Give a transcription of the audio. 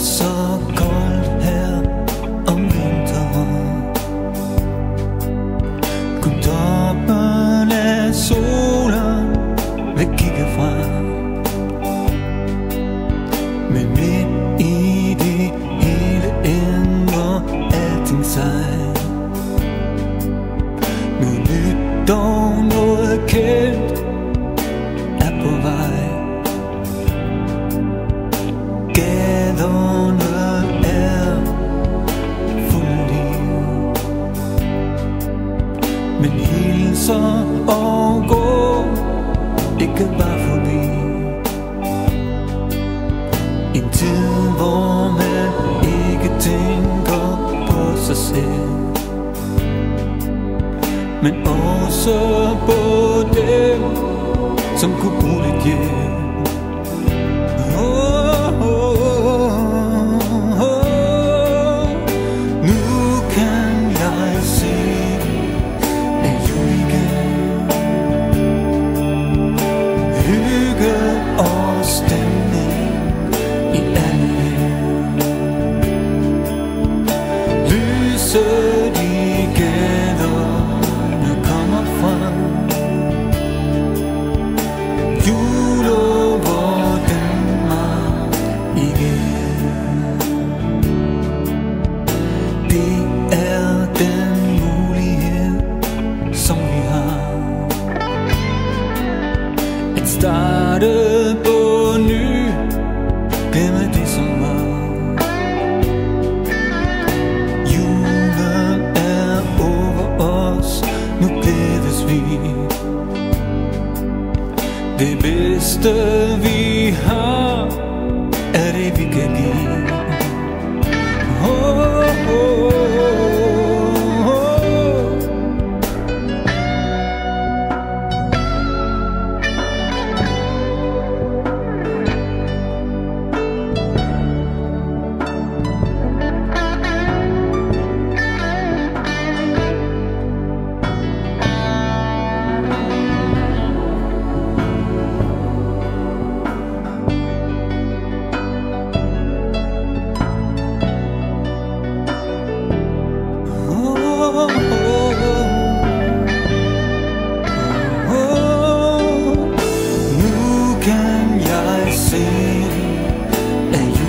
så koldt her om vinteren. Kun toppen af solen vil kigge frem, men midt i det hele ændrer alting sig. Noget nyt og noget kendt er på vej. Gaderne er fulde liv, men hilser og går ikke bare forbi. En tid, hvor man ikke tænker på sig selv, men også på dem, som kunne bruge lidt hjælp. Nu kan jeg se en jul igen. Hygge og stemning i alle hjem. Lyset i gaderne kommer frem. Jul over Danmark igen. Det er den mulighed, som vi har, at starte på ny, glemme det som var. Julen er over os, nu glædes vi. Det bedste vi har, er det vi kan give. Nu kan jeg se, at